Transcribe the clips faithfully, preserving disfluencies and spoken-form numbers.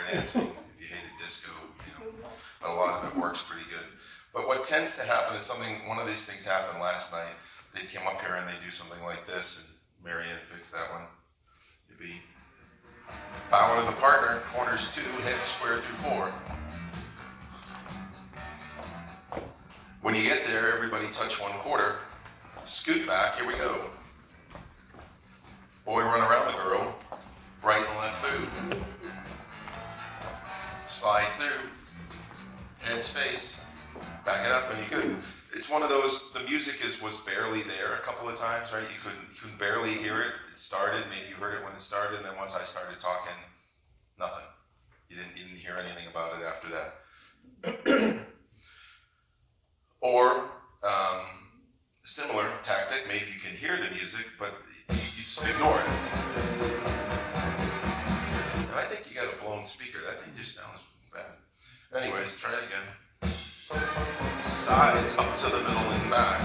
dancing. If you hated disco, you know, but a lot of it works pretty good. But what tends to happen is something, one of these things happened last night. They came up here and they do something like this, and Marianne fixed that one. It'd be bow to the partner, corners two, head square through four. When you get there, everybody touch one quarter, scoot back, here we go. Boy run around the girl, right and left through. Slide through, heads face, back it up, and you good. It's one of those, the music is was barely there a couple of times, right? You couldn't, you couldn't barely hear it. It started, maybe you heard it when it started, and then once I started talking, nothing. You didn't, you didn't hear anything about it after that. Or, um, similar tactic, maybe you can hear the music, but you, you just ignore it. And I think you got a blown speaker. That thing just sounds bad. Anyways, try it again. Sides up to the middle and back.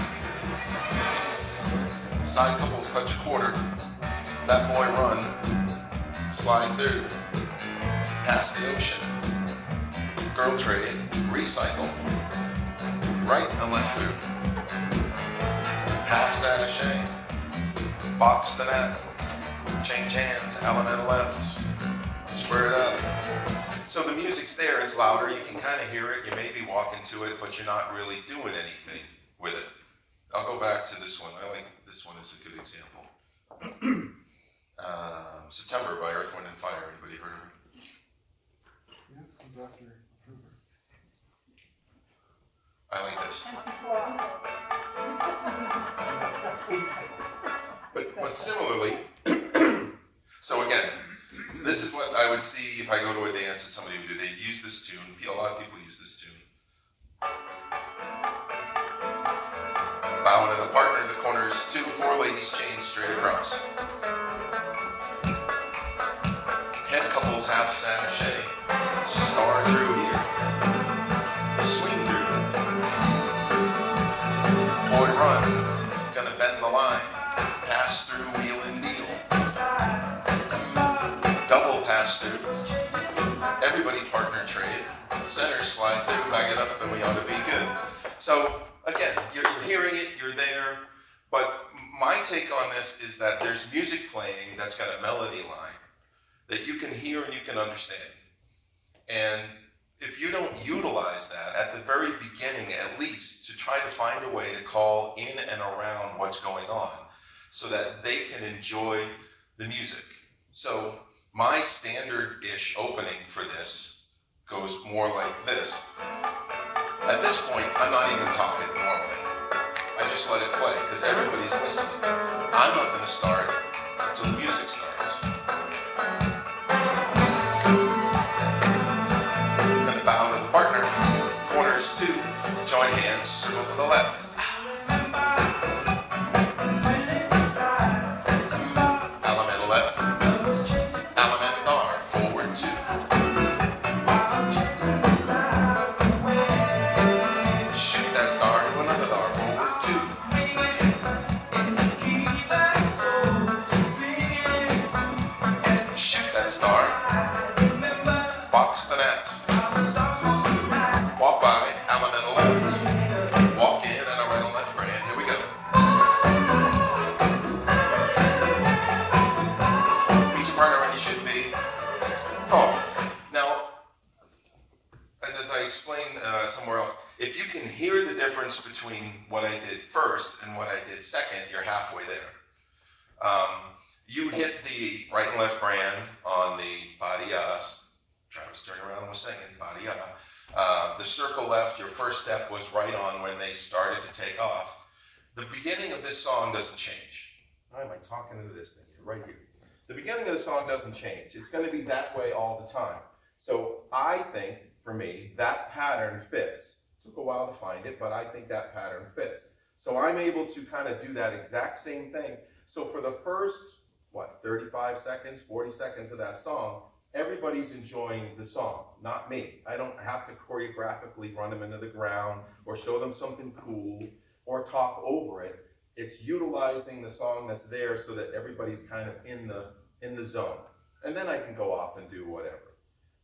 Side couples touch a quarter. That boy run. Slide through. Past the ocean. Girl trade. Recycle. Right and left through. Half sashay. Box the net. Change hands. Element left. Square it up. So the music's there, it's louder, you can kind of hear it, you maybe walk into it, but you're not really doing anything with it. I'll go back to this one. I like this one as a good example. um, September by Earth, Wind and Fire. Anybody heard of it? Yeah, it comes after October. I like this. but, but similarly, so again, this is what I would see if I go to a dance and somebody would do. They'd use this tune. A lot of people use this tune. Bow to the partner, the corners, two, four ladies chain straight across. Head couples half sashay. Star through here. Swing through. Boy run. Gonna bend the line. Pass through, wheel and deal. Double pass through. Everybody partner trade. Center slide through, back it up, and we ought to be good. So again, you're, you're hearing it, you're there, but my take on this is that there's music playing that's got a melody line that you can hear and you can understand. And if you don't utilize that at the very beginning, at least, to try to find a way to call in and around what's going on so that they can enjoy the music. So my standard-ish opening for this goes more like this. At this point, I'm not even talking normally. I just let it play, because everybody's listening. I'm not going to start until the music starts. I'm going to bow to the partner. Corners two. Join hands. Circle to the left. Element left. Element R. Forward two. Shoot that star to another R. Forward two. Shoot that star. Box the net. Walk by. Element left. Walk in and a right and left grand. Here we go. Meet your partner when you should be. Oh, now, and as I explained uh, somewhere else, if you can hear the difference between what I did first and what I did second, you're halfway there. Um, you hit the right and left brand on the Badia. Travis turned around and was singing Badia. Uh, the circle left, your first step was right on when they started to take off. The beginning of this song doesn't change. Why am I talking into this thing here? Right here. The beginning of the song doesn't change. It's going to be that way all the time. So I think, for me, that pattern fits. It took a while to find it, but I think that pattern fits. So I'm able to kind of do that exact same thing. So for the first, what, thirty-five seconds, forty seconds of that song, everybody's enjoying the song, not me. I don't have to choreographically run them into the ground or show them something cool or talk over it. It's utilizing the song that's there so that everybody's kind of in the, in the zone. And then I can go off and do whatever.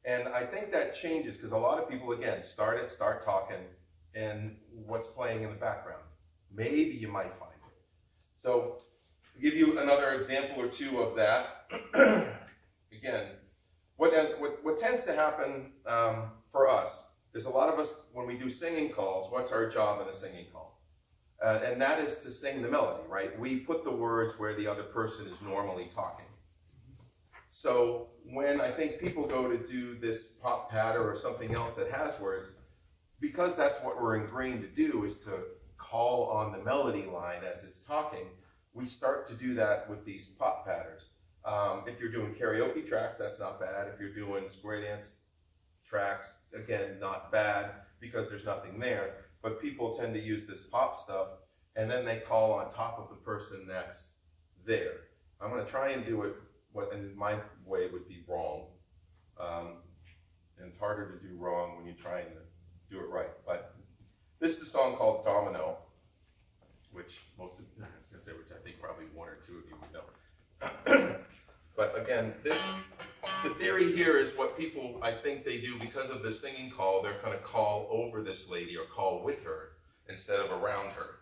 And I think that changes because a lot of people, again, start it, start talking, and what's playing in the background. Maybe you might find it. So, to give you another example or two of that, again, what, what, what tends to happen um, for us is a lot of us, when we do singing calls, what's our job in a singing call? Uh, and that is to sing the melody, right? We put the words where the other person is normally talking. So when I think people go to do this pop patter or something else that has words, because that's what we're ingrained to do is to call on the melody line as it's talking, we start to do that with these pop patterns. Um, if you're doing karaoke tracks, that's not bad. If you're doing square dance tracks, again, not bad because there's nothing there. But people tend to use this pop stuff and then they call on top of the person that's there. I'm going to try and do it what in my way would be wrong. Um, and it's harder to do wrong when you're trying to do it right. But this is a song called Domino, which most of, I was going to say, which I think probably one or two of you would know. But again, this, the theory here is what people, I think they do because of the singing call, they're going to call over this lady or call with her instead of around her.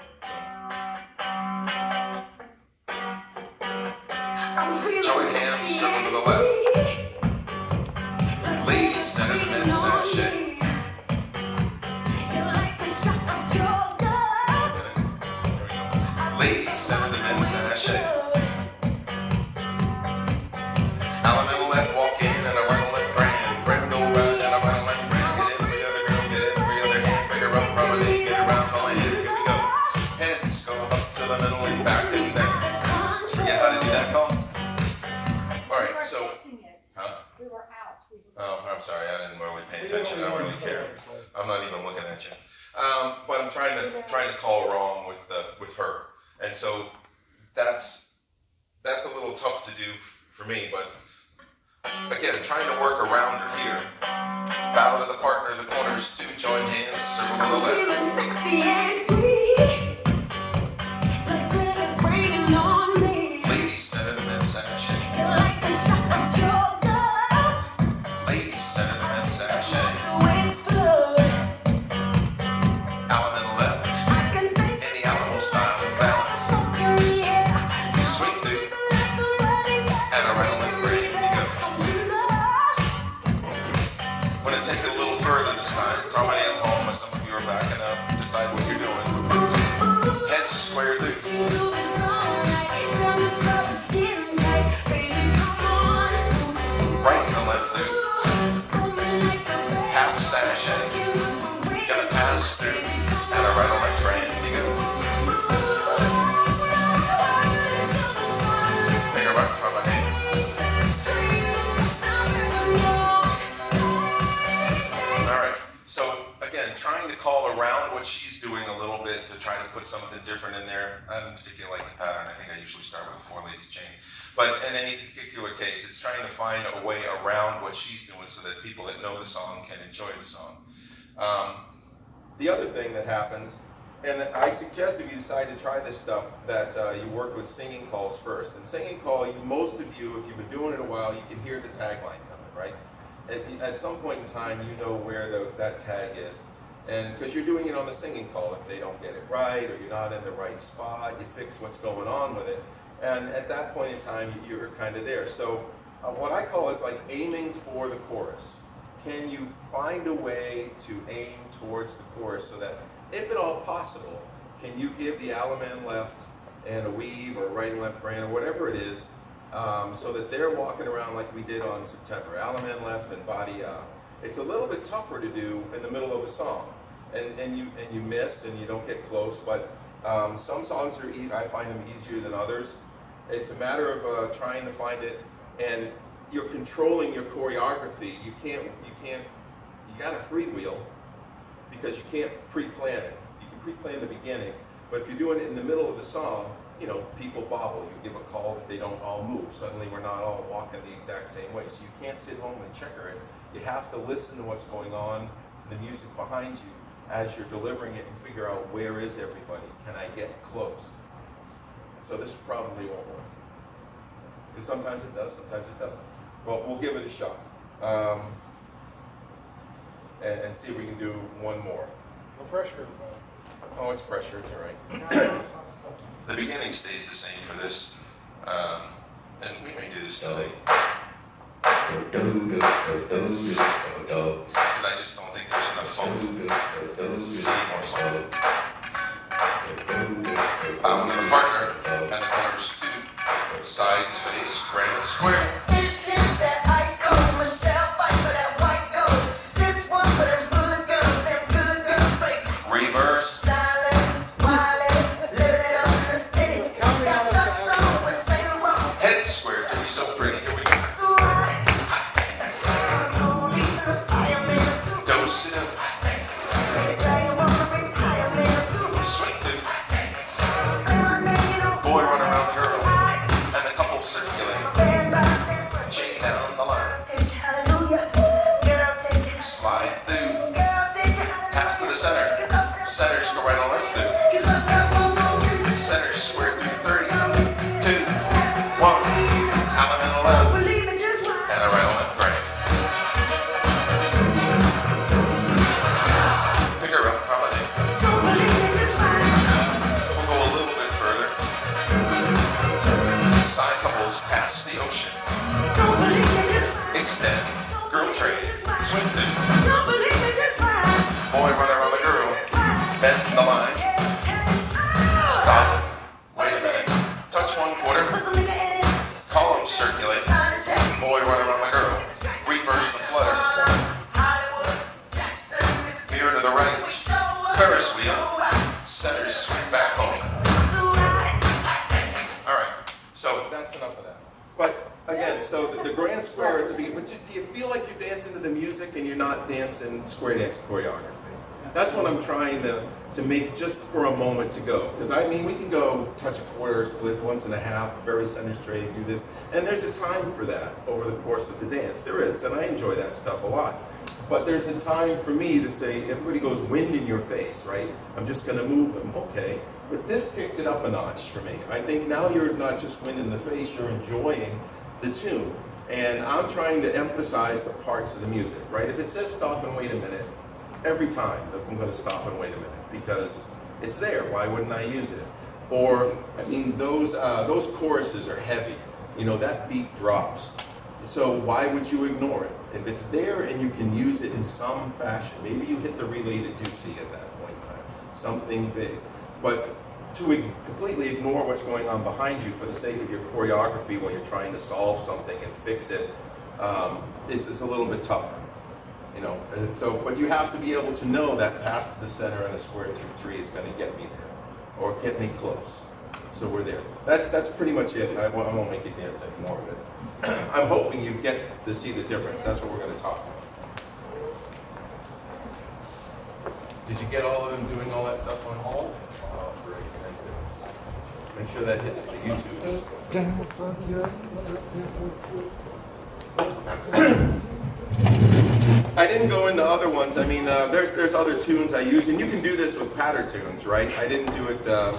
So, join hands, circle to the left. Ladies, center the men, sashay. Ladies, center the men, sashay. Element left, walk in, and a right left grand. Grand old ride, and a right left grand. Get every other girl, get every other hand. Bring her up, promenade, get around the land. Here we go. Heads go up to the middle and back and then. Forget how to do that call? Alright, so. Huh? We were out. We were oh, I'm sorry, I didn't really pay attention. I don't really care. I'm not even looking at you. Um, but I'm trying to trying to call wrong with the with her. And so that's that's a little tough to do for me, but again, trying to work around her here. Bow to the partner, the corners two, join hands, circle to the left. Ladies, center the men, sashay. Ladies, center the men, sashay. Element left, in the animal style and balance. Swing through, and around the brain you go. I'm going to take it a little further this time. Probably at home as some of you are backing up. Decide what you're doing. Head square through. Right and left through. Half sashay. Gonna pass through. And a right and left brain you go. Make a right from my hand. Trying to call around what she's doing a little bit to try to put something different in there. I don't particularly like the pattern. I think I usually start with a four ladies chain. But in any particular case, it's trying to find a way around what she's doing so that people that know the song can enjoy the song. Um, the other thing that happens, and I suggest if you decide to try this stuff, that uh, you work with singing calls first. And singing call, you, most of you, if you've been doing it a while, you can hear the tagline coming, right? At, at some point in time, you know where the, that tag is. And because you're doing it on the singing call, if they don't get it right or you're not in the right spot, you fix what's going on with it. And at that point in time, you're kind of there. So uh, what I call is like aiming for the chorus. Can you find a way to aim towards the chorus so that, if at all possible, can you give the Alaman left and a weave or right and left brain or whatever it is, um, so that they're walking around like we did on September. Alaman left and body up. It's a little bit tougher to do in the middle of a song, and, and, you, and you miss and you don't get close, but um, some songs are, e I find them easier than others. It's a matter of uh, trying to find it, and you're controlling your choreography. You can't, you can't, you gotta freewheel, because you can't pre-plan it. You can pre-plan the beginning, but if you're doing it in the middle of the song, you know, people bobble. You give a call that they don't all move. Suddenly we're not all walking the exact same way, so you can't sit home and checker it. You have to listen to what's going on, to the music behind you as you're delivering it, and figure out where is everybody? Can I get close? So this probably won't work. Because sometimes it does, sometimes it doesn't. Well, we'll give it a shot. um, and, and see if we can do one more. No pressure. Oh, it's pressure, it's all right. The beginning stays the same for this, um, and we may do this today. Because I just don't think there's enough funk. Need more funk. I'm with a partner, and the colors two, sides, face, grand, square. Square dance choreography. That's what I'm trying to, to make just for a moment to go. Because I mean, we can go touch a quarter, split once and a half, very center straight, do this. And there's a time for that over the course of the dance. There is, and I enjoy that stuff a lot. But there's a time for me to say, everybody goes wind in your face, right? I'm just gonna move them, okay. But this kicks it up a notch for me. I think now you're not just wind in the face, you're enjoying the tune. And I'm trying to emphasize the parts of the music, right? If it says stop and wait a minute, every time I'm going to stop and wait a minute because it's there. Why wouldn't I use it? Or, I mean, those, uh, those choruses are heavy. You know, that beat drops. So why would you ignore it? If it's there and you can use it in some fashion, maybe you hit the related deucey at that point in time, something big. But to completely ignore what's going on behind you for the sake of your choreography when you're trying to solve something and fix it um, is, is a little bit tougher, you know. And so, but you have to be able to know that past the center and a square through three is going to get me there, or get me close. So we're there. That's that's pretty much it. I won't, I won't make you dance anymore, but I'm hoping you get to see the difference. That's what we're going to talk about. Did you get all of them doing all that stuff on hold? Make sure that hits the YouTube. I didn't go into other ones. I mean, uh, there's there's other tunes I use, and you can do this with patter tunes, right? I didn't do it. Uh,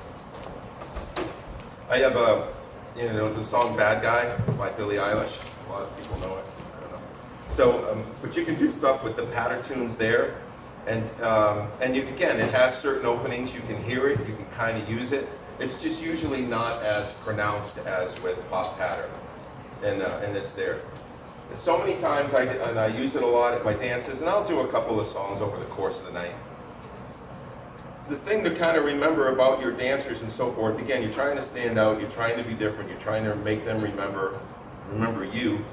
I have a, you know, the song "Bad Guy" by Billie Eilish. A lot of people know it. I don't know. So, um, but you can do stuff with the patter tunes there, and um, and you again, it has certain openings. You can hear it. You can kind of use it. It's just usually not as pronounced as with pop pattern, and uh, and it's there. And so many times I and I use it a lot at my dances, and I'll do a couple of songs over the course of the night. The thing to kind of remember about your dancers and so forth, again, you're trying to stand out, you're trying to be different, you're trying to make them remember remember you.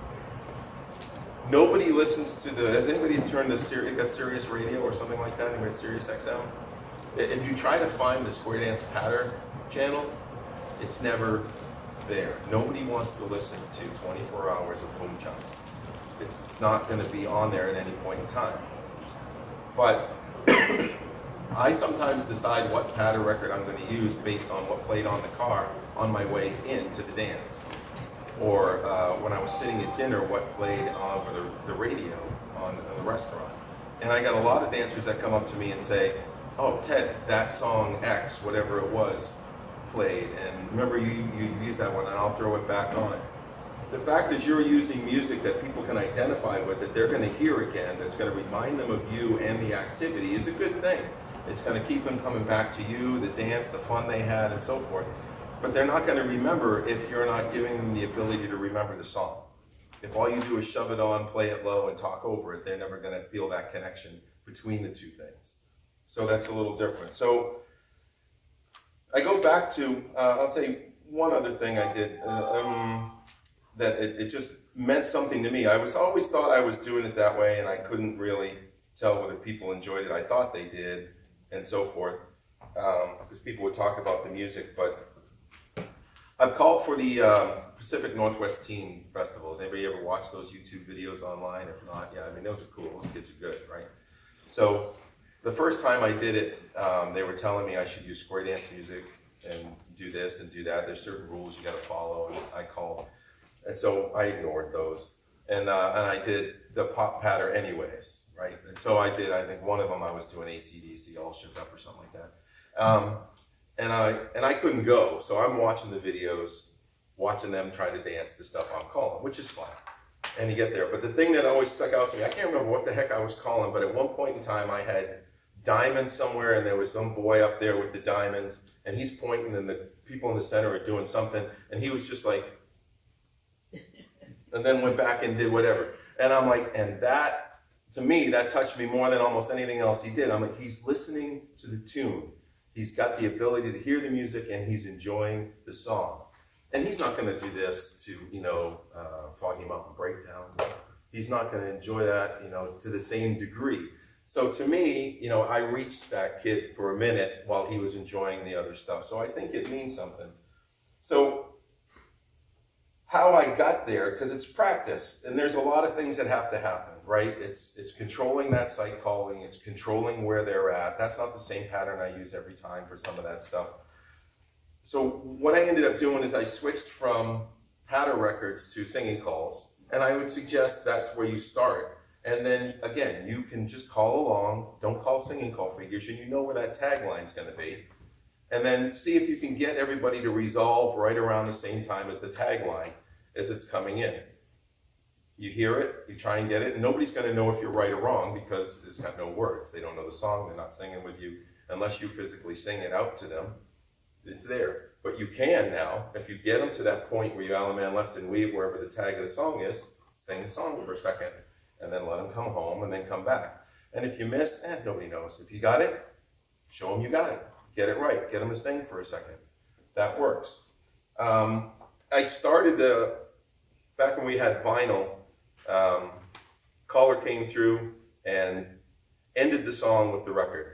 Nobody listens to the. Has anybody turned the Sirius, got Sirius Radio or something like that? Anybody Sirius X M? If you try to find the Square Dance Patter channel, it's never there. Nobody wants to listen to twenty-four hours of boom chime. It's, it's not going to be on there at any point in time. But I sometimes decide what patter record I'm going to use based on what played on the car on my way into the dance. Or uh, when I was sitting at dinner, what played over the, the radio on, on the restaurant. And I got a lot of dancers that come up to me and say, oh, Ted, that song X, whatever it was, played. And remember, you, you used that one, and I'll throw it back on. the fact that you're using music that people can identify with, that they're going to hear again, that's going to remind them of you and the activity, is a good thing. It's going to keep them coming back to you, the dance, the fun they had, and so forth. But they're not going to remember if you're not giving them the ability to remember the song. If all you do is shove it on, play it low, and talk over it, they're never going to feel that connection between the two things. So that's a little different. So I go back to, uh, I'll tell you one other thing I did uh, um, that it, it just meant something to me. I was always thought I was doing it that way, and I couldn't really tell whether people enjoyed it. I thought they did, and so forth, because um, people would talk about the music. But I've called for the um, Pacific Northwest Teen Festivals. Anybody ever watch those YouTube videos online? If not, yeah, I mean, those are cool. Those kids are good, right? So the first time I did it, um, they were telling me I should use square dance music and do this and do that. There's certain rules you got to follow, and I called. And so I ignored those. And, uh, and I did the pop patter anyways, right? And so I did, I think one of them I was doing A C D C, All Shook Up or something like that. Um, and, I, and I couldn't go, so I'm watching the videos, watching them try to dance the stuff I'm calling, which is fine. And you get there. But the thing that always stuck out to me, I can't remember what the heck I was calling, but at one point in time I had diamonds somewhere, and there was some boy up there with the diamonds, and he's pointing, and the people in the center are doing something, and he was just like, and then went back and did whatever. And I'm like, and that, to me, that touched me more than almost anything else he did. I'm like, he's listening to the tune. He's got the ability to hear the music, and he's enjoying the song. And he's not going to do this to, you know, uh, Foggy Mountain Breakdown. He's not going to enjoy that, you know, to the same degree. So to me, you know, I reached that kid for a minute while he was enjoying the other stuff. So I think it means something. So how I got there, because it's practice, and there's a lot of things that have to happen, right? It's, it's controlling that site calling, it's controlling where they're at. That's not the same pattern I use every time for some of that stuff. So what I ended up doing is I switched from patter records to singing calls, and I would suggest that's where you start. And then again, you can just call along, don't call singing call figures, and you know where that tagline's going to be. And then see if you can get everybody to resolve right around the same time as the tagline as it's coming in. You hear it, you try and get it, and nobody's going to know if you're right or wrong because it's got no words. They don't know the song, they're not singing with you unless you physically sing it out to them. It's there. But you can now, if you get them to that point where you Alaman left and weave wherever the tag of the song is, sing the song for a second, and then let them come home and then come back. And if you miss, eh, nobody knows. If you got it, show them you got it. Get it right. Get them to sing for a second. That works. Um, I started, the, back when we had vinyl, um, caller came through and ended the song with the record.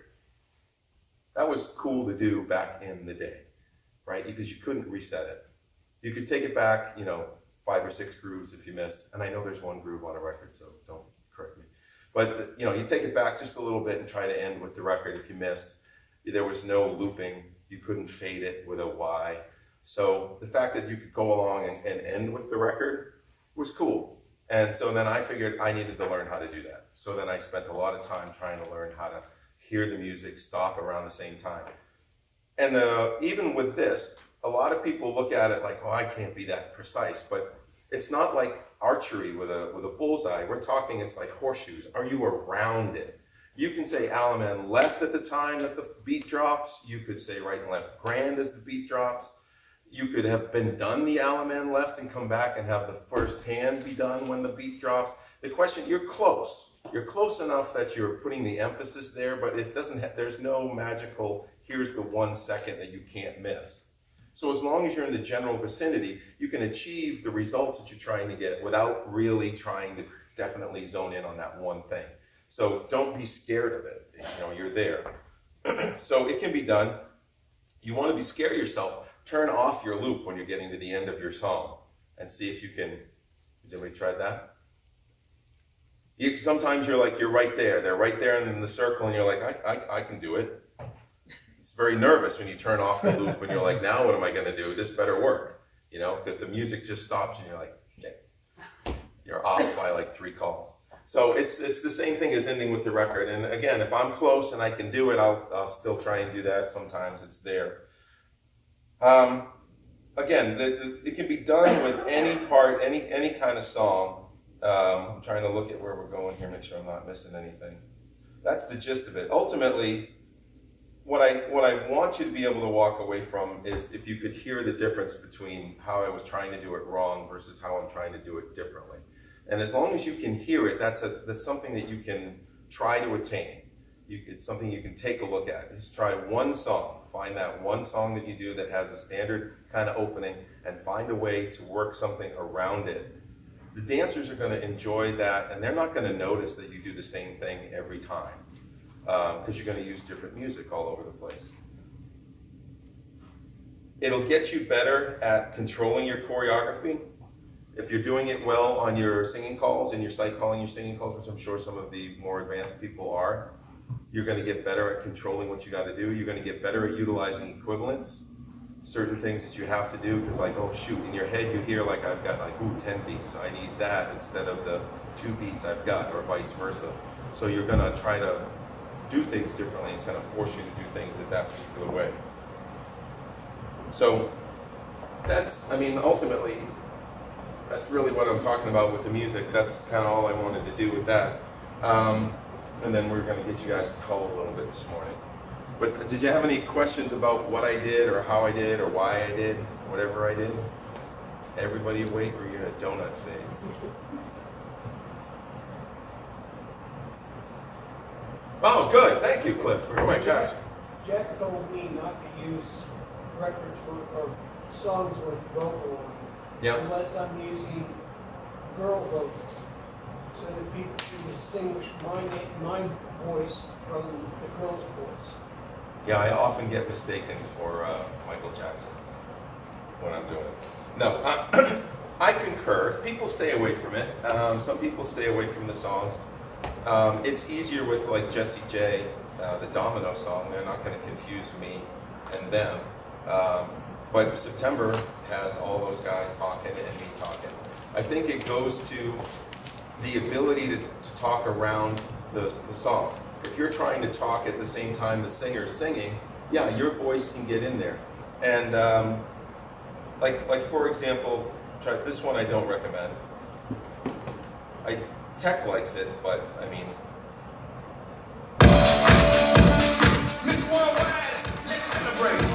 That was cool to do back in the day, right? Because you couldn't reset it. You could take it back, you know, five or six grooves if you missed. And I know there's one groove on a record, so don't correct me. But, you know, you take it back just a little bit and try to end with the record if you missed. There was no looping. You couldn't fade it with a Y. So the fact that you could go along and, and end with the record was cool. And so then I figured I needed to learn how to do that. So then I spent a lot of time trying to learn how to hear the music stop around the same time. And uh, even with this, a lot of people look at it like, oh, I can't be that precise. But it's not like archery with a, with a bullseye. We're talking, it's like horseshoes. Are you around it? You can say Alaman left at the time that the beat drops. You could say right and left grand as the beat drops. You could have been done the Alaman left and come back and have the first hand be done when the beat drops. The question, you're close. You're close enough that you're putting the emphasis there, but it doesn't have, there's no magical, here's the one second that you can't miss. So as long as you're in the general vicinity, you can achieve the results that you're trying to get without really trying to definitely zone in on that one thing. So don't be scared of it. You know, you're there. So it can be done. You want to be scared of yourself. Turn off your loop when you're getting to the end of your song and see if you can. Did anybody try that? You, sometimes you're like, you're right there. They're right there in the circle and you're like, I, I, I can do it. It's very nervous when you turn off the loop and you're like, now what am I going to do? This better work. You know, because the music just stops and you're like, okay. You're off by like three calls. So it's it's the same thing as ending with the record. And again, if I'm close and I can do it, I'll, I'll still try and do that. Sometimes it's there. Um, again, the, the, it can be done with any part, any any kind of song. Um, I'm trying to look at where we're going here, make sure I'm not missing anything. That's the gist of it. Ultimately, what I what I want you to be able to walk away from is if you could hear the difference between how I was trying to do it wrong versus how I'm trying to do it differently. And as long as you can hear it, that's a that's something that you can try to attain. You, it's something you can take a look at. Just try one song. Find that one song that you do that has a standard kind of opening and find a way to work something around it. The dancers are going to enjoy that, and they're not going to notice that you do the same thing every time because um, you're going to use different music all over the place. It'll get you better at controlling your choreography. If you're doing it well on your singing calls and you're sight calling your singing calls, which I'm sure some of the more advanced people are, you're going to get better at controlling what you got to do. You're going to get better at utilizing equivalents, certain things that you have to do, because like, oh shoot, in your head you hear like, I've got like, ooh, ten beats, I need that instead of the two beats I've got, or vice versa. So you're going to try to do things differently. It's going to force you to do things in that particular way. So that's, I mean, ultimately, that's really what I'm talking about with the music. That's kind of all I wanted to do with that. Um, and then we're going to get you guys to call a little bit this morning. But did you have any questions about what I did or how I did or why I did whatever I did? Everybody awake or you're in a donut phase? Oh, good. Thank you, Cliff. Oh my gosh. Jack told me not to use records or, or songs with vocal on Yep. unless I'm using girl vocals, so that people can distinguish my my voice from the girl's voice. Yeah, I often get mistaken for uh, Michael Jackson when I'm doing it. No, uh, I concur. People stay away from it. Um, some people stay away from the songs. Um, it's easier with like Jessie J, uh, the Domino song. They're not going to confuse me and them. Um, But September has all those guys talking and me talking. I think it goes to the ability to, to talk around the, the song. If you're trying to talk at the same time the singer's singing, yeah, your voice can get in there. And um, like, like for example, try, this one I don't recommend. I, Tech likes it, but I mean. Miss Worldwide, let's celebrate.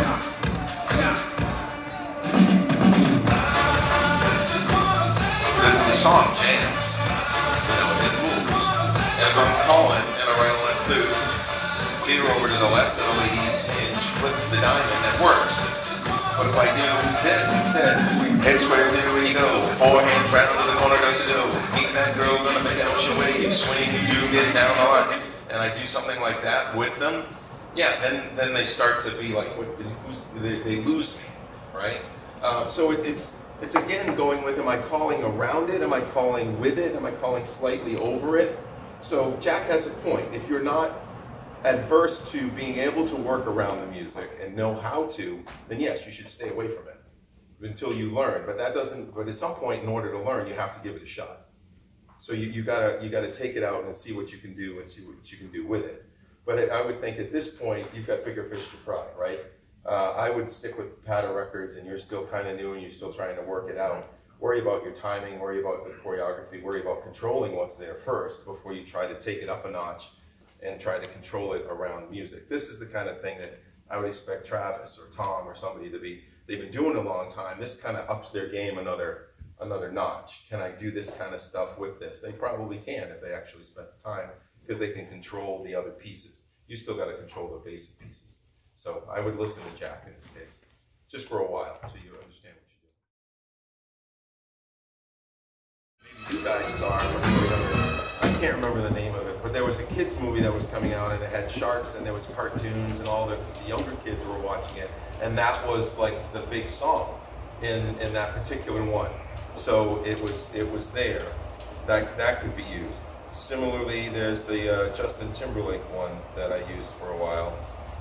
The song jams, you know, it moves. And if I'm calling and I right on left through, feet are over to the left and the lady's hinge flips the diamond, that works. But if I do this instead, head square through when you go, four hands right under the corner does it do. Meet that girl, gonna make an ocean wave, swing, do get down on. And I do something like that with them, yeah, then then they start to be like, what, who's, they, they lose me, right? Uh, so it, it's, It's again going with, am I calling around it? Am I calling with it? Am I calling slightly over it? So Jack has a point. If you're not adverse to being able to work around the music and know how to, then yes, you should stay away from it until you learn. But that doesn't, but at some point in order to learn, you have to give it a shot. So you, you gotta you gotta take it out and see what you can do and see what you can do with it. But I would think at this point, you've got bigger fish to fry, right? Uh, I would stick with Patta Records, and you're still kind of new and you're still trying to work it out. Worry about your timing, worry about the choreography, worry about controlling what's there first before you try to take it up a notch and try to control it around music. This is the kind of thing that I would expect Travis or Tom or somebody to be, they've been doing a long time. This kind of ups their game another, another notch. Can I do this kind of stuff with this? They probably can if they actually spent the time because they can control the other pieces. You still got to control the basic pieces. So I would listen to Jack in this case, just for a while, so you understand what you're doing. Maybe you guys saw it, I can't remember the name of it, but there was a kids movie that was coming out and it had sharks and there was cartoons and all the, the younger kids were watching it, and that was like the big song in, in that particular one. So it was, it was there. That, that could be used. Similarly, there's the uh, Justin Timberlake one that I used for a while.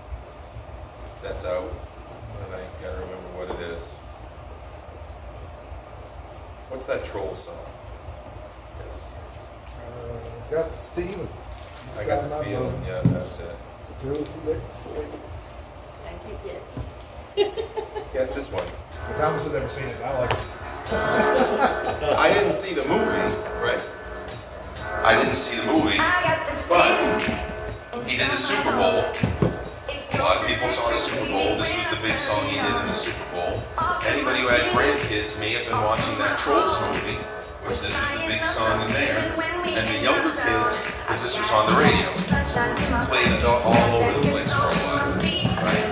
That's out, and I gotta remember what it is. What's that troll song? Yes. Uh, got the steam. I got the feeling, yeah, that's it. Thank you, kids. Get this one. Thomas has never seen it. I like it. I didn't see the movie, right? I didn't see the movie, but he did the Super Bowl. A lot of people saw the Super Bowl. This was the big song he did in the Super Bowl. Anybody who had grandkids may have been watching that Trolls movie, which this was the big song in there. And the younger kids, because this was on the radio, played it all over the place for a while, right?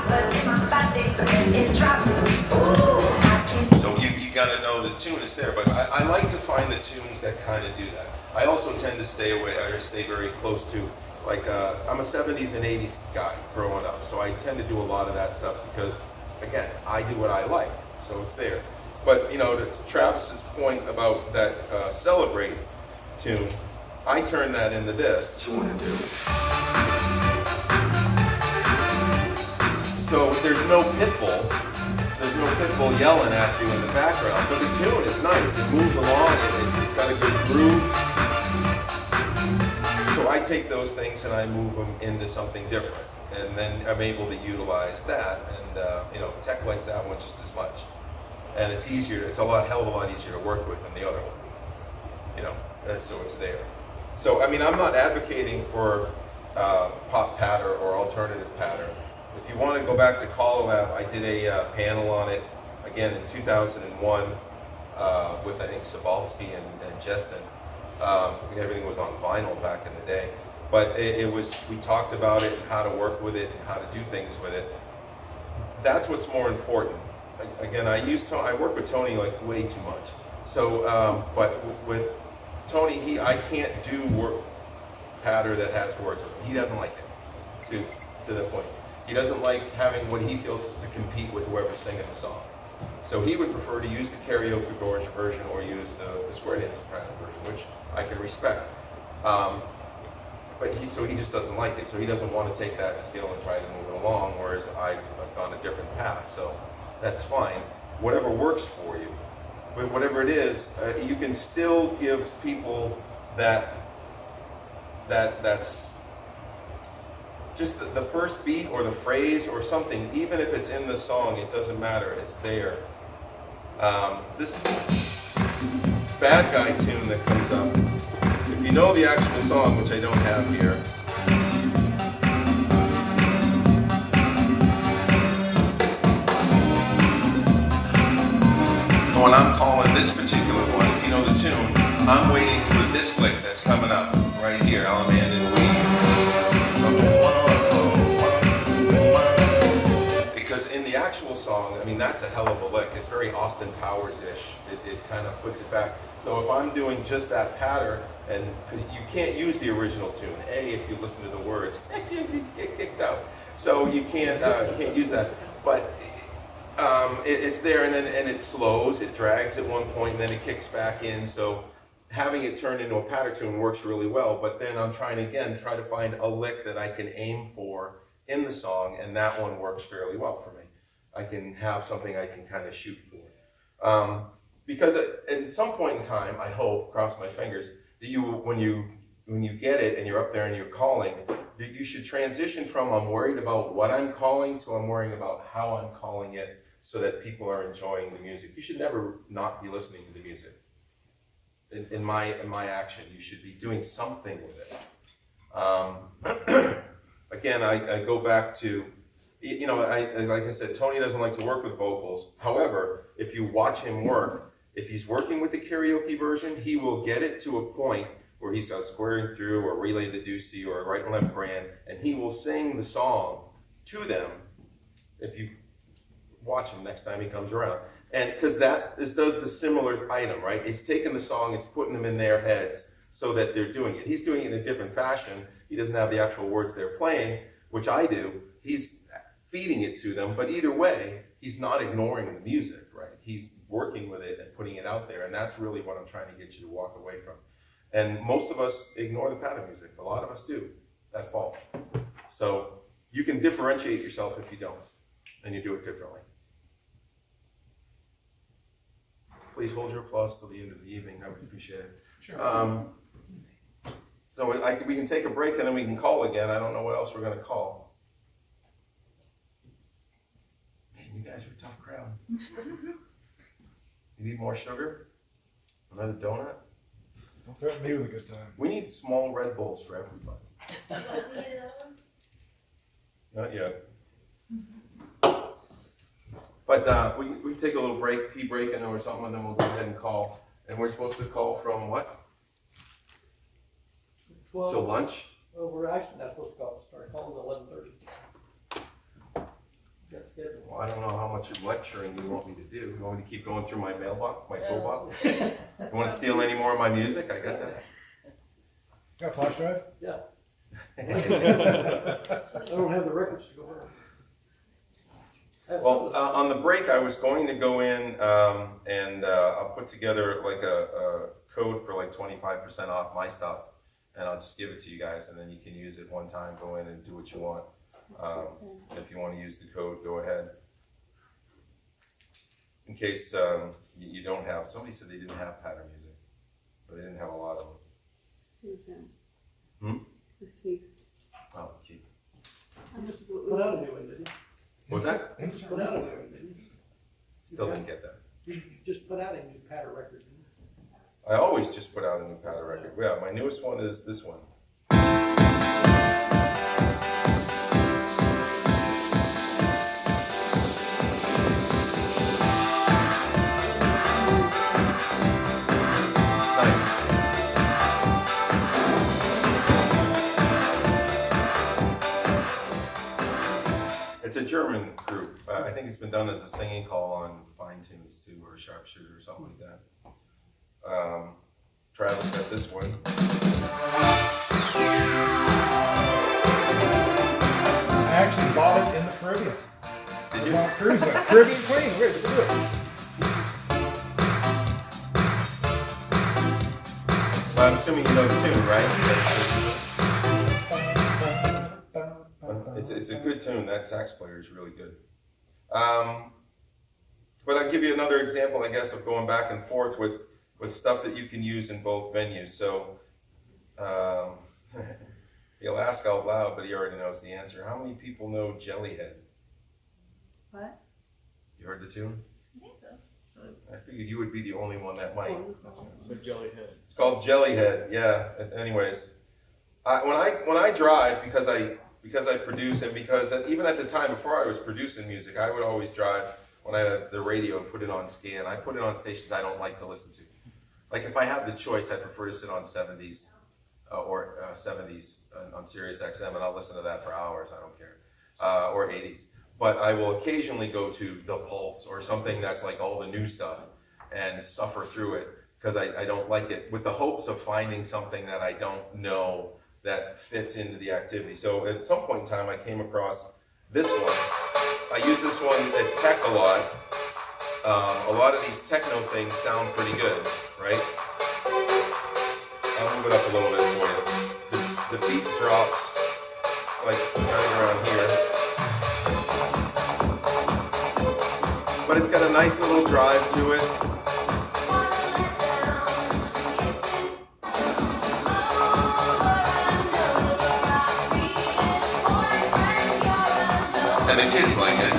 So you, you got to know the tune is there, but I, I like to find the tunes that kind of do that. I also tend to stay away, or stay very close to, like, uh, I'm a seventies and eighties guy growing up, so I tend to do a lot of that stuff because, again, I do what I like, so it's there. But, you know, to, to Travis's point about that uh, Celebrate tune, I turn that into this. What you want to do? So there's no pit bull. There's no pit bull yelling at you in the background, but the tune is nice. It moves along, and it's got a good groove. So I take those things and I move them into something different, and then I'm able to utilize that. And uh, you know, Tech likes that one just as much, and it's easier. It's a lot, hell of a lot easier to work with than the other one. You know, and so it's there. So I mean, I'm not advocating for uh, pop patter or alternative patter. If you want to go back to Cololab, I did a uh, panel on it again in two thousand one uh, with I think Sobalski and, and Justin. Um, everything was on vinyl back in the day, but it, it was, we talked about it and how to work with it and how to do things with it. That's what's more important. Again, I use Tony, I work with Tony like way too much. So, um, but with Tony, he I can't do work patter that has words with it. He doesn't like it. To to the point, he doesn't like having what he feels is to compete with whoever's singing the song. So he would prefer to use the karaoke version or use the, the square dance soprano version, which I can respect. Um, but he, so he just doesn't like it. So he doesn't want to take that skill and try to move it along, whereas I've gone a different path. So that's fine. Whatever works for you. But whatever it is, uh, you can still give people that, that that's just the, the first beat or the phrase or something, even if it's in the song, it doesn't matter, it's there. Um, this Bad Guy tune that comes up, if you know the actual song, which I don't have here, when I'm calling this particular one, if you know the tune, I'm waiting for this lick that's coming up right here, Allemande and Weave. Because in the actual song, I mean, that's a hell of a lick. It's very Austin Powers-ish. It, it kind of puts it back. So if I'm doing just that pattern, and because you can't use the original tune, A, if you listen to the words, you get kicked out. So you can't, uh, you can't use that. But um, it, it's there, and then and it slows, it drags at one point, and then it kicks back in. So having it turn into a pattern tune works really well. But then I'm trying again, try to find a lick that I can aim for in the song, and that one works fairly well for me. I can have something I can kind of shoot for. Um, because at, at some point in time, I hope, cross my fingers, that you, when you when you get it and you're up there and you're calling, that you should transition from I'm worried about what I'm calling to I'm worrying about how I'm calling it so that people are enjoying the music. You should never not be listening to the music. In, in my in my action, you should be doing something with it. Um, again, I, I go back to, you know, I, like I said, Tony doesn't like to work with vocals. However, if you watch him work, if he's working with the karaoke version, he will get it to a point where he starts squaring through or relay the deucey or right and left grand, and he will sing the song to them if you watch him next time he comes around. And because that is, does the similar item, right? It's taking the song, it's putting them in their heads so that they're doing it. He's doing it in a different fashion. He doesn't have the actual words they're playing, which I do. He's feeding it to them, but either way, he's not ignoring the music, right? He's working with it and putting it out there, and that's really what I'm trying to get you to walk away from. And most of us ignore the pattern music. A lot of us do, at fault. So you can differentiate yourself if you don't, and you do it differently. Please hold your applause till the end of the evening. I would appreciate it. Sure. Um, so I, we can take a break and then we can call again. I don't know what else we're going to call. Man, You guys are a tough crowd. You need more sugar? Another donut? Don't threaten me with a good time. We need small Red Bulls for everybody. Not yet. But uh, we we take a little break, pee break, and or something, and then we'll go ahead and call. And we're supposed to call from what? Well, Till lunch? well, we're actually not supposed to call. Start calling at eleven thirty. That's scheduled. Well, I don't know how much lecturing you want me to do. You want me to keep going through my mailbox, my toolbox? You want to steal any more of my music? I got that. Got a flash drive? Yeah. I don't have the records to go on. Well, uh, on the break, I was going to go in um, and uh, I'll put together like a, a code for like twenty-five percent off my stuff, and I'll just give it to you guys, and then you can use it one time, go in and do what you want. Um, if you want to use the code, go ahead. In case um, you, you don't have, somebody said they didn't have pattern music, but they didn't have a lot of them. Okay. Hmm? Keith. Oh, Keith. Put out a new one, didn't you? What's that? You just put out a new one, didn't you? Still didn't get that. You you just put out a new pattern record, didn't you? I always just put out a new pattern record. Yeah, my newest one is this one. It's a German group. Uh, I think it's been done as a singing call on Fine Tunes too, or Sharpshooter or something like that. Um, Travis got this one. I actually bought it in the Caribbean. Did you? On a cruise line. Caribbean Queen. Wait, look at this. Well, I'm assuming you know the tune, right? It's, it's a good tune. That sax player is really good. Um, but I'll give you another example, I guess, of going back and forth with, with stuff that you can use in both venues. So um, he'll ask out loud, but he already knows the answer. How many people know Jellyhead? What? You heard the tune? I think so. I figured you would be the only one that might. It's like Jellyhead. It's called Jellyhead. Yeah. Anyways, I, when I when I drive, because I because I produce, and because even at the time before I was producing music, I would always drive when I had the radio and put it on scan. I put it on stations I don't like to listen to. Like if I have the choice, I prefer to sit on seventies uh, or uh, seventies on, on Sirius X M, and I'll listen to that for hours. I don't care, uh, or eighties. But I will occasionally go to The Pulse or something that's like all the new stuff and suffer through it because I, I don't like it, with the hopes of finding something that I don't know that fits into the activity. So at some point in time, I came across this one. I use this one at tech a lot. Um, a lot of these techno things sound pretty good, right? I'll move it up a little bit for you. The, the beat drops like right around here. But it's got a nice little drive to it. And the kids like it.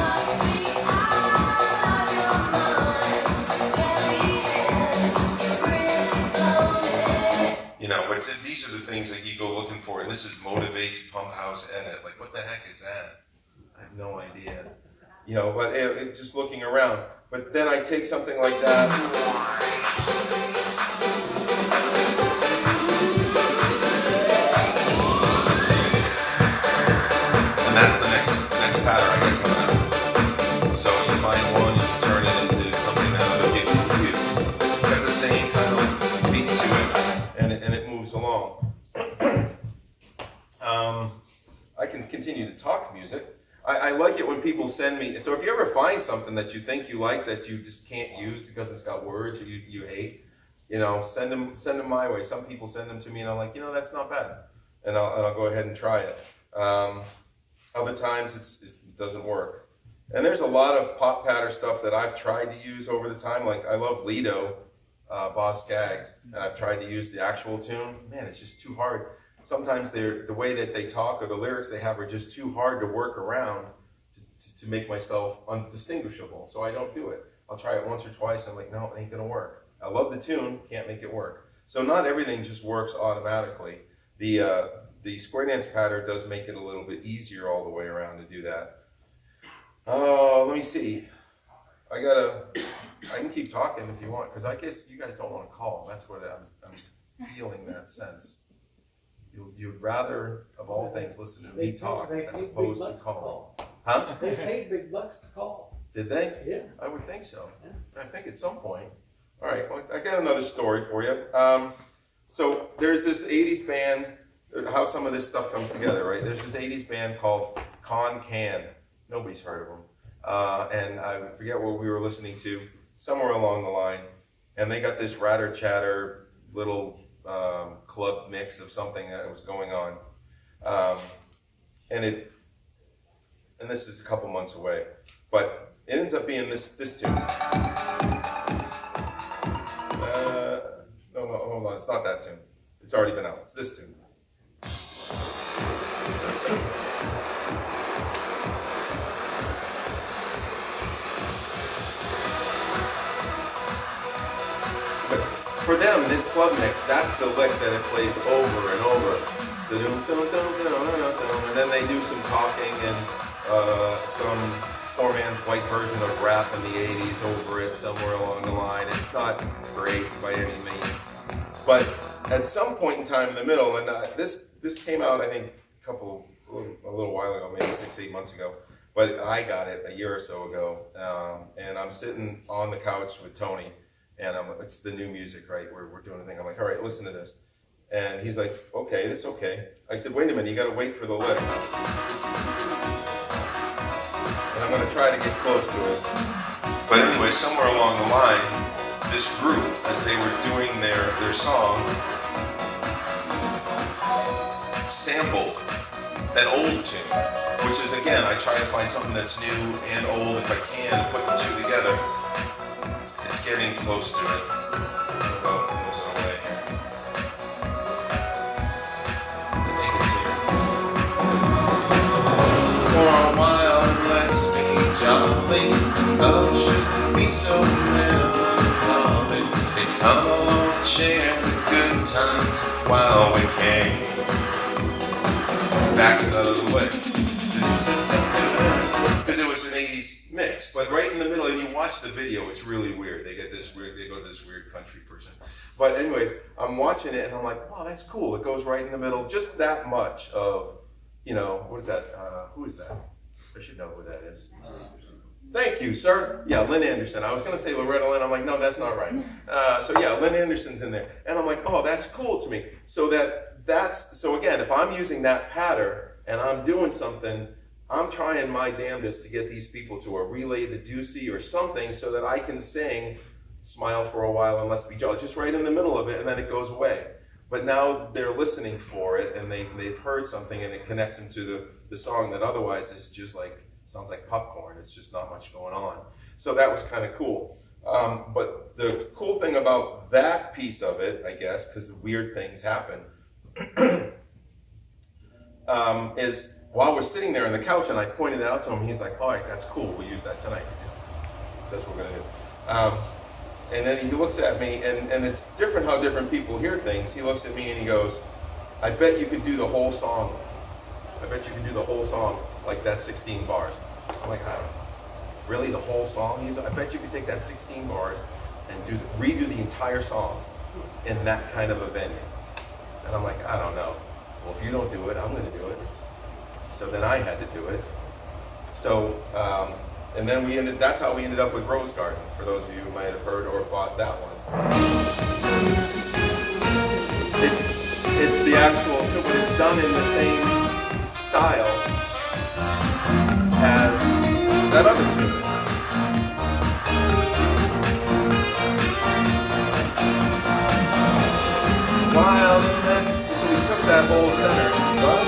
You know, but these are the things that you go looking for, and this is Motivate's Pump House Edit. Like, what the heck is that? I have no idea. You know, but it, it, just looking around. But then I take something like that. And that's the next next pattern I get coming up. So you find one, you turn it into something that other people can use. It's got the same kind of beat to it, and it, and it moves along. um, I can continue to talk music. I, I like it when people send me, so if you ever find something that you think you like that you just can't use because it's got words or you, you hate, you know, send them send them my way. Some people send them to me and I'm like, you know, that's not bad. And I'll, and I'll go ahead and try it. Um, other times it's, it doesn't work. And there's a lot of pop patter stuff that I've tried to use over the time. Like I love Lido, uh, Boss Gags, and I've tried to use the actual tune. Man, it's just too hard. Sometimes they're, the way that they talk or the lyrics they have are just too hard to work around to, to, to make myself undistinguishable, so I don't do it. I'll try it once or twice, and I'm like, no, it ain't gonna work. I love the tune, can't make it work. So not everything just works automatically. The, uh, the square dance pattern does make it a little bit easier all the way around to do that. Oh, uh, let me see. I gotta, I can keep talking if you want, because I guess you guys don't want to call. That's what I'm, I'm feeling, that sense. You, you'd rather, of all things, listen to me talk as opposed to call. Huh? They paid big bucks to call. Did they? Yeah. I would think so. I think at some point. All right, well, I got another story for you. Um, so there's this eighties band, how some of this stuff comes together, right? There's this eighties band called Con Can. Nobody's heard of them. Uh, and I forget what we were listening to, somewhere along the line. And they got this ratter chatter little um, club mix of something that was going on. Um, and it, and this is a couple months away, but it ends up being this, this tune. Uh, no, no, hold on, it's not that tune. It's already been out, it's this tune. But for them, this club mix, that's the lick that it plays over and over. And then they do some talking and uh, some poor man's white version of rap in the eighties over it somewhere along the line. It's not great by any means. But at some point in time in the middle, and uh, this this came out, I think, a couple, a little, a little while ago, maybe six, eight months ago. But I got it a year or so ago. Um, and I'm sitting on the couch with Tony, and I'm, it's the new music, right? We're, we're doing a thing. I'm like, all right, listen to this. And he's like, okay, this is okay. I said, wait a minute, you got to wait for the lick. And I'm going to try to get close to it. But anyway, somewhere along the line, this group, as they were doing their, their song, sampled an old tune, which is, again, I try to find something that's new and old if I can, put the two together. It's getting close to it. Well, a little bit away here. I think it's here. For a while, let's be jolly. Love shouldn't be so melancholy. And come along and share the good times while we can. Back to the other way. Because it was an eighties mix, but right in the middle, and you watch the video, it's really weird. They get this weird, they go to this weird country person. But anyways, I'm watching it and I'm like, wow, that's cool. It goes right in the middle, just that much of, you know, what is that? Uh, who is that? I should know who that is. Thank you, sir. Yeah, Lynn Anderson. I was going to say Loretta Lynn. I'm like, no, that's not right. Uh, so yeah, Lynn Anderson's in there. And I'm like, oh, that's cool to me. So that that's, so again, if I'm using that pattern and I'm doing something, I'm trying my damnedest to get these people to a relay the deucey or something so that I can sing Smile for a While and Let's Be Jolly, just right in the middle of it, and then it goes away. But now they're listening for it, and they, they've heard something, and it connects them to the, the song that otherwise is just like, sounds like popcorn. It's just not much going on. So that was kind of cool. Um, but the cool thing about that piece of it, I guess, because weird things happen, um, is while we're sitting there on the couch and I pointed it out to him, he's like, all right, that's cool. We'll use that tonight. That's what we're going to do. Um, and then he looks at me, and, and it's different how different people hear things. He looks at me and he goes, I bet you could do the whole song. I bet you could do the whole song like that sixteen bars. I'm like, I don't know. Really, the whole song? He's, I bet you could take that sixteen bars and do the, redo the entire song in that kind of a venue. And I'm like, I don't know. Well, if you don't do it, I'm going to do it. So then I had to do it. So, um, and then we ended, that's how we ended up with Rose Garden, for those of you who might have heard or bought that one. It's, it's the actual tune, but it's done in the same style as that other tune. While the next, so we took that whole center.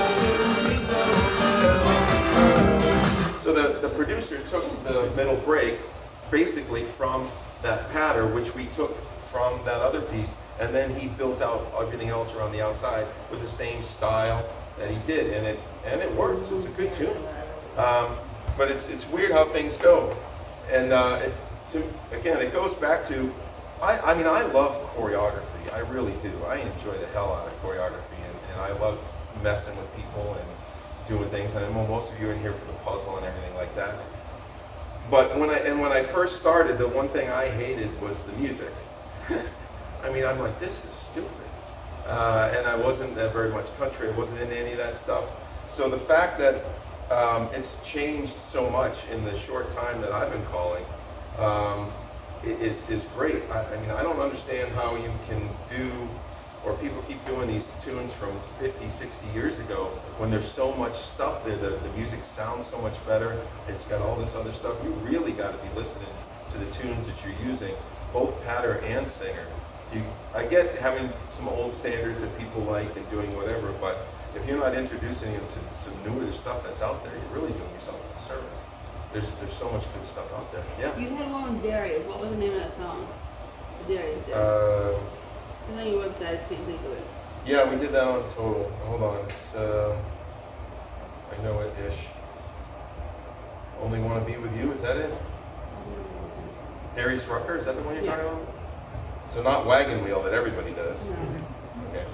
So the, the producer took the middle break basically from that pattern, which we took from that other piece, and then he built out everything else around the outside with the same style that he did, and it and it works. It's a good tune. Um, but it's it's weird how things go, and uh, it, to, again, it goes back to, I, I mean, I love choreography. I really do. I enjoy the hell out of choreography, and, and I love messing with people and doing things. And I know most of you are in here for the puzzle and everything like that. But when I and when I first started, the one thing I hated was the music. I mean, I'm like, this is stupid. Uh, and I wasn't uh, very much country. I wasn't into any of that stuff. So the fact that um, it's changed so much in the short time that I've been calling um, is is great. I, I mean, I don't understand how you can do, or people keep doing these tunes from fifty, sixty years ago when there's so much stuff there. The, the music sounds so much better. It's got all this other stuff. You really got to be listening to the tunes that you're using, both patter and singer. You, I get having some old standards that people like and doing whatever, but if you're not introducing them to some newer stuff that's out there, you're really doing yourself a disservice. There's there's so much good stuff out there. Yeah. You had one with Darius. What was the name of that song? Darius. Darius. Uh, It's on your website. I can't think of it. yeah, we did that on Total. Hold on. It's, uh, I know it ish. Only Want to Be With You. Is that it? Darius Rucker. Is that the one you're Yeah. talking about? So not Wagon Wheel that everybody does. No. Okay.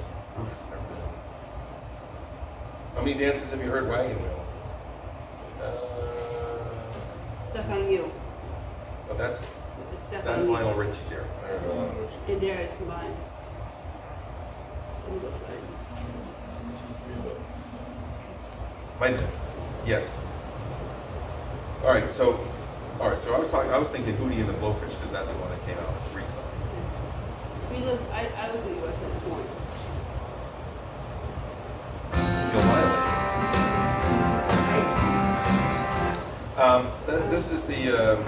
How many dances have you heard Wagon Wheel? Uh, Stuff on You. well, that's It's Stuff that's on You. Lionel Richie there. There's Lionel Richie. And Darius combined. Let me go for it. Might have been. Yes. All right. So, all right. So I was talking. I was thinking Hootie and the Blowfish because that's the one that came out recently. Because I, I looked at your website this morning. Feel my way. Um, th this is the. Uh,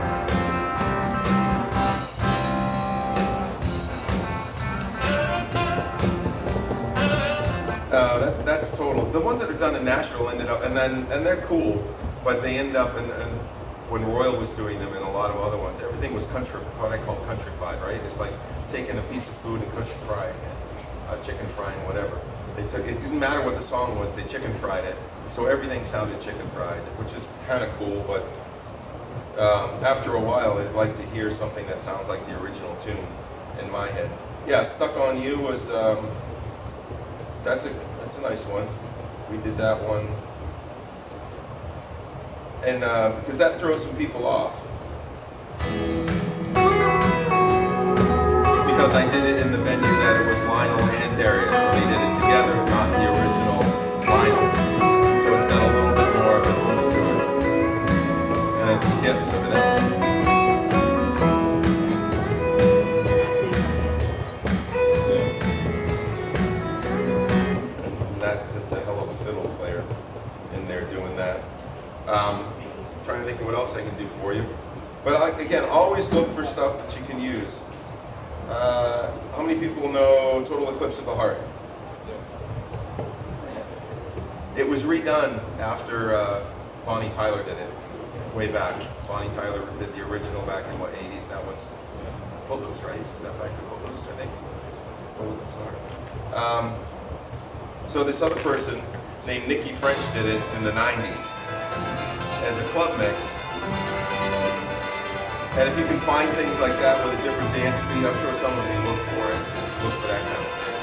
uh, that, that's Total. The ones that are done in Nashville ended up, and then and they're cool, but they end up in. in when Royal was doing them and a lot of other ones, everything was country, what I call countrified, right? It's like taking a piece of food and country frying it, uh, chicken frying, whatever. They took it, didn't matter what the song was, they chicken fried it, so everything sounded chicken fried, which is kind of cool, but um, after a while, I'd like to hear something that sounds like the original tune in my head. Yeah, Stuck on You was, um, that's a that's a nice one. We did that one. And uh, because that throws some people off. Because I did it in the venue that it was Lionel and Darius, so they did it together, not the original Lionel. So it's got a little bit more of a boost to it. And it skips evidently. And that, that's a hell of a fiddle player in there doing that. Um, trying to think of what else I can do for you. But I, again, always look for stuff that you can use. Uh, how many people know Total Eclipse of the Heart? It was redone after uh, Bonnie Tyler did it, way back. Bonnie Tyler did the original back in, what, eighties? That was Footloose, right? Is that back to Footloose, I think? Footloose, sorry. Um, so this other person named Nikki French did it in the nineties. As a club mix. And if you can find things like that with a different dance beat, I'm sure someone will look for it, look for that kind of thing.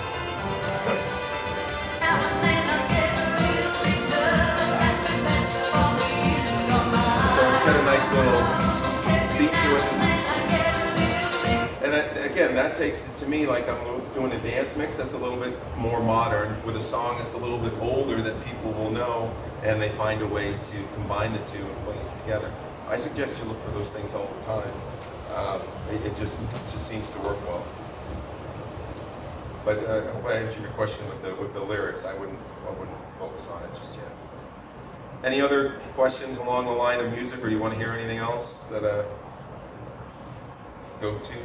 So it's got a nice little beat to it. And that, again, that takes it to me like I'm doing a dance mix that's a little bit more modern with a song that's a little bit older that people will know, and they find a way to combine the two and put it together. I suggest you look for those things all the time. Um, it, it just it just seems to work well. But uh, I hope I answered your question with the with the lyrics. I wouldn't I wouldn't focus on it just yet. Any other questions along the line of music, or do you want to hear anything else that uh, go to?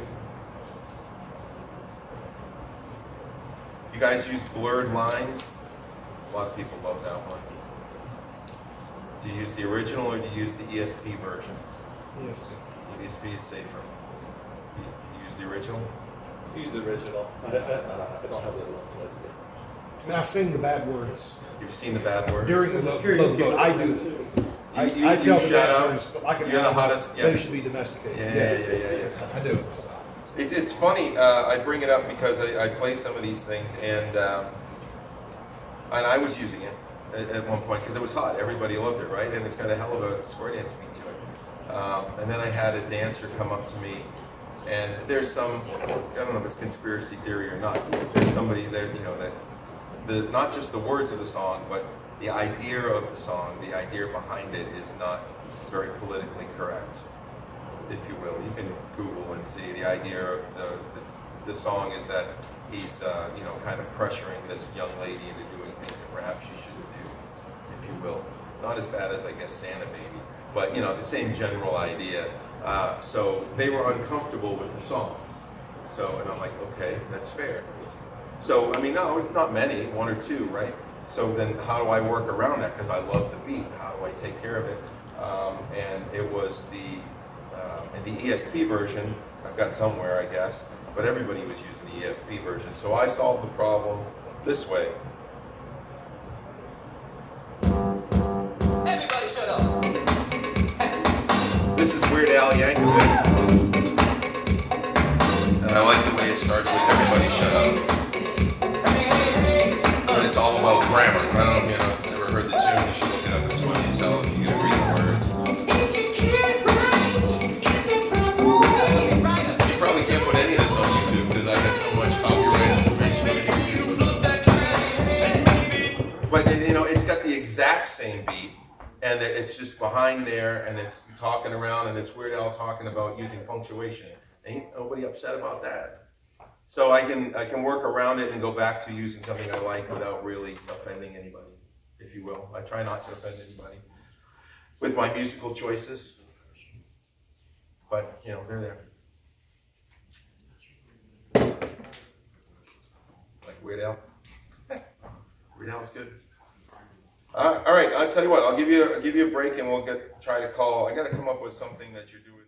You guys use blurred lines? A lot of people love that one. Do you use the original or do you use the E S P version? E S P. E S P is safer. You, you use the original? Use the original. I, I, uh, I don't have the other one. And I sing the bad words You've seen the bad words? during the, the, the, the I do them. You, I, you, I you tell the shout out. dancers, I can You're the have them. hottest. Yeah. They should be domesticated. Yeah, yeah, yeah, yeah, yeah. I do it myself. It, it's funny. Uh, I bring it up because I, I play some of these things, and um, and I was using it at, at one point because it was hot. Everybody loved it, right? And it's got a hell of a square dance beat to it. Um, and then I had a dancer come up to me, and there's some, I don't know if it's conspiracy theory or not. There's somebody there, you know, that the not just the words of the song, but the idea of the song, the idea behind it is not very politically correct, if you will. You can Google and see the idea of the, the, the song is that he's, uh, you know, kind of pressuring this young lady into doing things that perhaps she shouldn't do, if you will. Not as bad as, I guess, Santa Baby, but, you know, the same general idea. Uh, so they were uncomfortable with the song. So, and I'm like, okay, that's fair. So, I mean, no, it's not many, one or two, right? So then how do I work around that? Because I love the beat. How do I take care of it? Um, and it was the, um, in the E S P version, I've got somewhere, I guess, but everybody was using the E S P version. So I solved the problem this way. Everybody shut up. This is Weird Al Yankovic. And I like the way it starts with everybody shut up. But it's all about grammar. I don't know if you know, ever heard the tune, you should look it up. It's funny as hell if you can read the words. You probably can't put any of this on YouTube because I have so much copyright information. But you know, it's got the exact same beat, and it's just behind there, and it's talking around, and it's Weird Al talking about using punctuation. Ain't nobody upset about that. So I can I can work around it and go back to using something I like without really offending anybody, if you will. I try not to offend anybody with my musical choices, but you know, they're there. Like Weird Al. Weird Al's good. Uh, all right, I'll tell you what. I'll give you I'll give you a break, and we'll get try to call. I got to come up with something that you're doing.